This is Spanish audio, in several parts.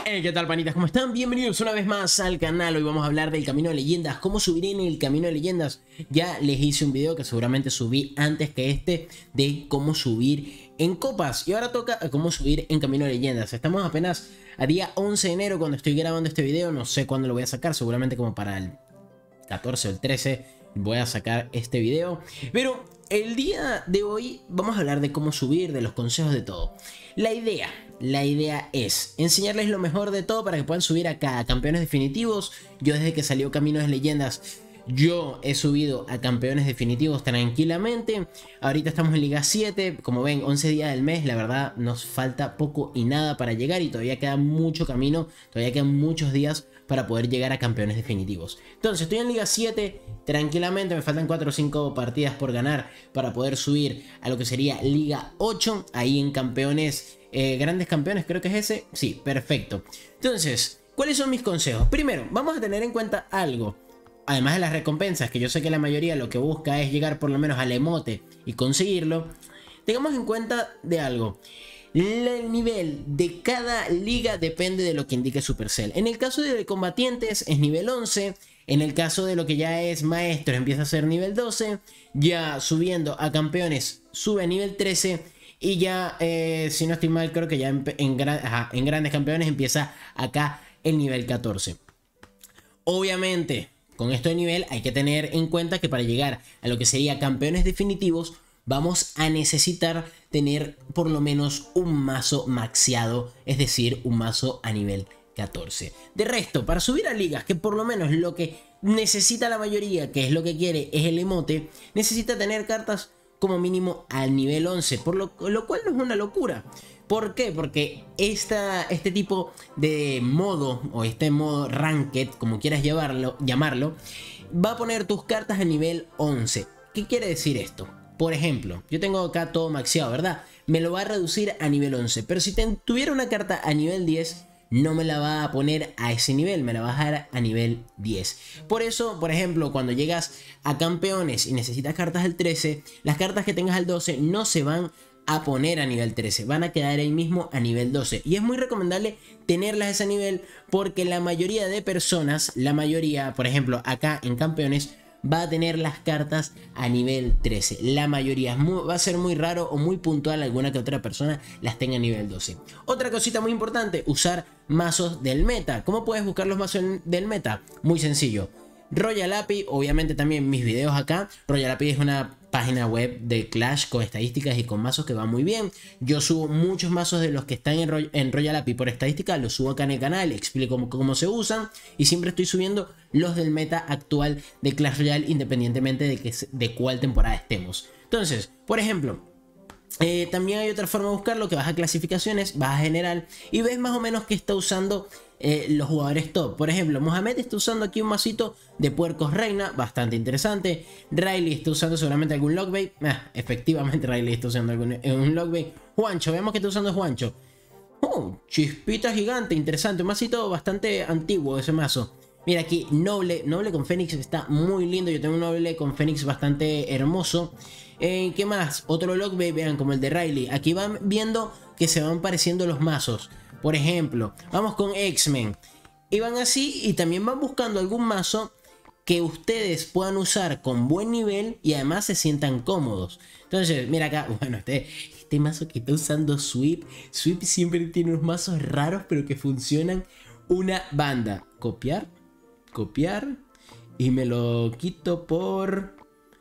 Hey, ¿qué tal, panitas? ¿Cómo están? Bienvenidos una vez más al canal. Hoy vamos a hablar del Camino de Leyendas, cómo subir en el Camino de Leyendas. Ya les hice un video que seguramente subí antes que este de cómo subir en copas. Y ahora toca cómo subir en Camino de Leyendas. Estamos apenas a día 11 de enero cuando estoy grabando este video. No sé cuándo lo voy a sacar, seguramente como para el 14 o el 13 voy a sacar este video. Pero el día de hoy vamos a hablar de cómo subir, de los consejos, de todo. La idea es enseñarles lo mejor de todo para que puedan subir acá a campeones definitivos. Yo desde que salió Camino de Leyendas, yo he subido a campeones definitivos tranquilamente. Ahorita estamos en Liga 7, como ven, 11 días del mes. La verdad nos falta poco y nada para llegar y todavía queda mucho camino, todavía quedan muchos días para poder llegar a campeones definitivos. Entonces estoy en Liga 7 tranquilamente, me faltan 4 o 5 partidas por ganar para poder subir a lo que sería Liga 8, ahí en campeones, grandes campeones, creo que es ese. Sí, perfecto. Entonces, ¿cuáles son mis consejos? Primero, vamos a tener en cuenta algo. Además de las recompensas, que yo sé que la mayoría lo que busca es llegar por lo menos al emote y conseguirlo, tengamos en cuenta de algo. El nivel de cada liga depende de lo que indique Supercell. En el caso de combatientes es nivel 11. En el caso de lo que ya es maestros empieza a ser nivel 12. Ya subiendo a campeones sube a nivel 13. Y ya, si no estoy mal, creo que ya en grandes campeones empieza acá el nivel 14. Obviamente, con esto de nivel hay que tener en cuenta que para llegar a lo que sería campeones definitivos vamos a necesitar tener por lo menos un mazo maxeado, es decir, un mazo a nivel 14. De resto, para subir a ligas, que por lo menos lo que necesita la mayoría, que es lo que quiere, es el emote, necesita tener cartas como mínimo al nivel 11, por lo cual no es una locura. ¿Por qué? Porque este tipo de modo, o este modo ranked, como quieras llamarlo, va a poner tus cartas a nivel 11. ¿Qué quiere decir esto? Por ejemplo, yo tengo acá todo maxeado, ¿verdad? Me lo va a reducir a nivel 11. Pero si tuviera una carta a nivel 10, no me la va a poner a ese nivel, me la va a dejar a nivel 10. Por eso, por ejemplo, cuando llegas a campeones y necesitas cartas al 13, las cartas que tengas al 12 no se van a poner a nivel 13, van a quedar ahí mismo a nivel 12. Y es muy recomendable tenerlas a ese nivel porque la mayoría de personas, por ejemplo, acá en campeones, va a tener las cartas a nivel 13. La mayoría va a ser muy raro o muy puntual alguna que otra persona las tenga a nivel 12. Otra cosita muy importante, usar mazos del meta. ¿Cómo puedes buscar los mazos del meta? Muy sencillo. Royal API, obviamente también mis videos acá. Royal API es una página web de Clash con estadísticas y con mazos que va muy bien. Yo subo muchos mazos de los que están en Royal API por estadística, los subo acá en el canal, explico cómo se usan y siempre estoy subiendo los del meta actual de Clash Royale independientemente de cuál temporada estemos. Entonces, por ejemplo, también hay otra forma de buscarlo, que vas a clasificaciones, vas a general y ves más o menos qué está usando los jugadores top. Por ejemplo, Mohamed está usando aquí un masito de puercos reina, bastante interesante. Riley está usando seguramente algún lockbait. Efectivamente Riley está usando un lockbait. Juancho, veamos que está usando Juancho. Chispita gigante, interesante. Un masito bastante antiguo ese mazo. Mira aquí, Noble con Fénix está muy lindo. Yo tengo un Noble con Fénix bastante hermoso. ¿Qué más? Otro lockbait, vean, como el de Riley. Aquí van viendo que se van pareciendo los mazos. Por ejemplo, vamos con X-Men. Y van así y también van buscando algún mazo que ustedes puedan usar con buen nivel y además se sientan cómodos. Entonces, mira acá, bueno, este mazo que está usando Sweep. Sweep siempre tiene unos mazos raros pero que funcionan una banda. Copiar y me lo quito por...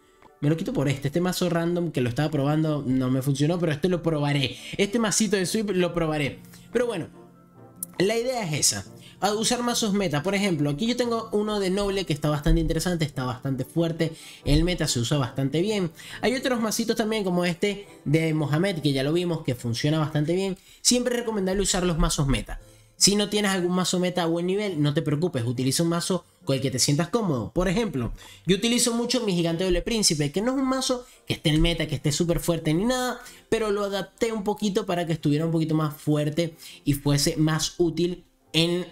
este mazo random que lo estaba probando, no me funcionó, pero este lo probaré. Este masito de Sweep lo probaré. Pero bueno, la idea es esa. A usar mazos meta. Por ejemplo, aquí yo tengo uno de Noble que está bastante interesante, está bastante fuerte. El meta se usa bastante bien. Hay otros mazitos también como este de Mohamed, que ya lo vimos, que funciona bastante bien. Siempre es recomendable usar los mazos meta. Si no tienes algún mazo meta a buen nivel, no te preocupes, utiliza un mazo con el que te sientas cómodo. Por ejemplo, yo utilizo mucho mi Gigante Doble Príncipe, que no es un mazo que esté en meta, que esté súper fuerte ni nada, pero lo adapté un poquito para que estuviera un poquito más fuerte y fuese más útil en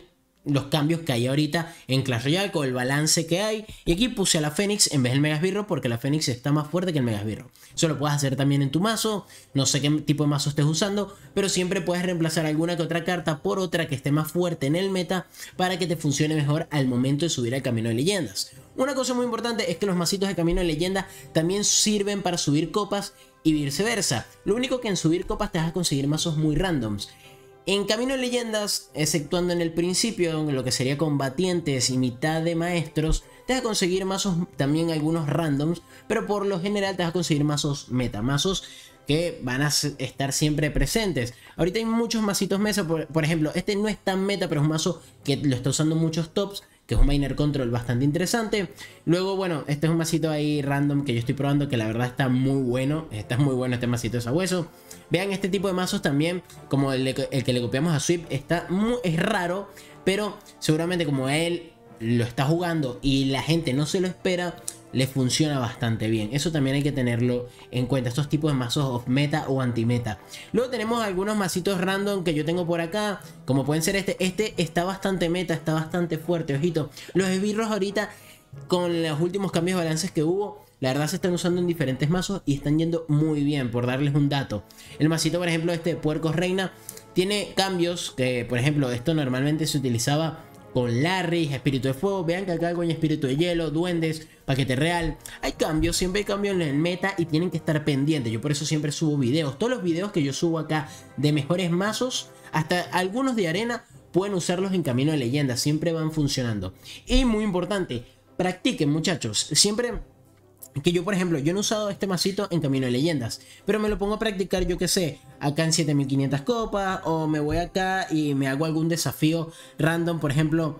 los cambios que hay ahorita en Clash Royale, con el balance que hay. Y aquí puse a la Fénix en vez del Megasbirro porque la Fénix está más fuerte que el Megasbirro. Eso lo puedes hacer también en tu mazo, no sé qué tipo de mazo estés usando, pero siempre puedes reemplazar alguna que otra carta por otra que esté más fuerte en el meta para que te funcione mejor al momento de subir al Camino de Leyendas. Una cosa muy importante es que los macitos de Camino de Leyendas también sirven para subir copas y viceversa. Lo único que en subir copas te vas a conseguir mazos muy randoms. En Camino de Leyendas, exceptuando en el principio, lo que sería combatientes y mitad de maestros, te vas a conseguir mazos también algunos randoms, pero por lo general te vas a conseguir mazos meta, mazos que van a estar siempre presentes. Ahorita hay muchos mazitos mesa, por ejemplo, este no es tan meta, pero es un mazo que lo está usando muchos tops, que es un miner control bastante interesante. Luego, bueno, este es un masito ahí random que yo estoy probando, que la verdad está muy bueno este masito de sabueso. Vean este tipo de mazos también, como el que le copiamos a Sweep, es raro, pero seguramente como él lo está jugando y la gente no se lo espera, le funciona bastante bien. Eso también hay que tenerlo en cuenta, estos tipos de mazos off meta o anti meta. Luego tenemos algunos mazitos random que yo tengo por acá, como pueden ser este está bastante meta, está bastante fuerte, ojito. Los esbirros ahorita, con los últimos cambios de balances que hubo, la verdad se están usando en diferentes mazos y están yendo muy bien, por darles un dato. El masito, por ejemplo, este Puercos Reina, tiene cambios que, por ejemplo, esto normalmente se utilizaba con Larry, Espíritu de Fuego. Vean que acá hay Espíritu de Hielo, Duendes, Paquete Real. Hay cambios, siempre hay cambios en el meta y tienen que estar pendientes. Yo por eso siempre subo videos. Todos los videos que yo subo acá de mejores mazos, hasta algunos de arena, pueden usarlos en Camino de Leyendas. Siempre van funcionando. Y muy importante, practiquen, muchachos. Siempre que yo, por ejemplo, yo no he usado este masito en Camino de Leyendas, pero me lo pongo a practicar, yo que sé, acá en 7500 copas, o me voy acá y me hago algún desafío random, por ejemplo,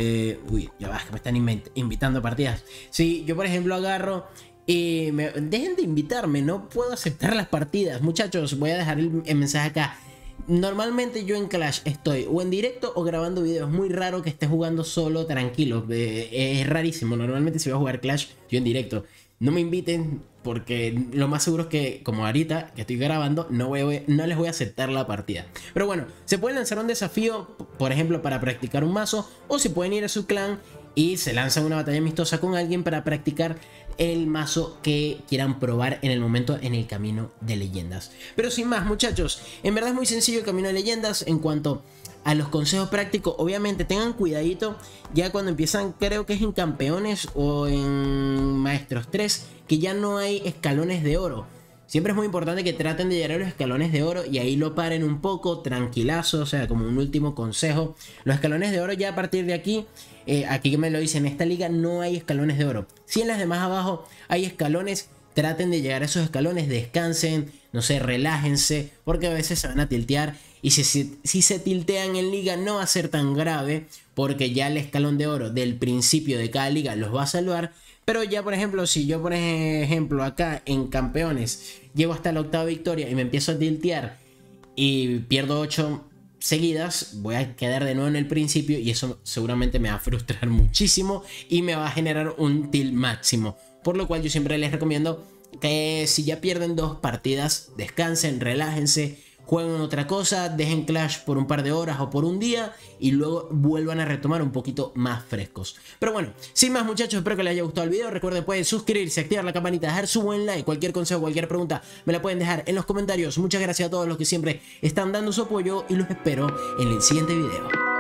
uy, ya va, que me están invitando a partidas. Si yo, por ejemplo, agarro y dejen de invitarme, no puedo aceptar las partidas, muchachos. Voy a dejar el mensaje acá. Normalmente yo en Clash estoy o en directo o grabando videos. Muy raro que esté jugando solo tranquilo, es rarísimo. Normalmente si voy a jugar Clash, yo en directo. No me inviten porque lo más seguro es que, como ahorita que estoy grabando, no les voy a aceptar la partida. Pero bueno, se pueden lanzar un desafío, por ejemplo, para practicar un mazo, o se pueden ir a su clan y se lanzan una batalla amistosa con alguien para practicar el mazo que quieran probar en el momento en el Camino de Leyendas. Pero sin más, muchachos, en verdad es muy sencillo el Camino de Leyendas. En cuanto a los consejos prácticos, obviamente tengan cuidadito ya cuando empiezan, creo que es en campeones o en maestros 3, que ya no hay escalones de oro. Siempre es muy importante que traten de llegar a los escalones de oro y ahí lo paren un poco, tranquilazo, o sea, como un último consejo. Los escalones de oro ya a partir de aquí, aquí que me lo dicen, en esta liga no hay escalones de oro. Si en las demás abajo hay escalones, traten de llegar a esos escalones, descansen, no sé, relájense, porque a veces se van a tiltear. Y si se tiltean en liga no va a ser tan grave, porque ya el escalón de oro del principio de cada liga los va a salvar. Pero ya, por ejemplo, si yo, por ejemplo, acá en campeones llego hasta la octava victoria y me empiezo a tiltear y pierdo 8 seguidas, voy a quedar de nuevo en el principio y eso seguramente me va a frustrar muchísimo y me va a generar un tilt máximo. Por lo cual yo siempre les recomiendo que si ya pierden 2 partidas, descansen, relájense, jueguen otra cosa, dejen Clash por un par de horas o por un día y luego vuelvan a retomar un poquito más frescos. Pero bueno, sin más, muchachos, espero que les haya gustado el video. Recuerden, pueden suscribirse, activar la campanita, dejar su buen like. Cualquier consejo, cualquier pregunta me la pueden dejar en los comentarios. Muchas gracias a todos los que siempre están dando su apoyo y los espero en el siguiente video.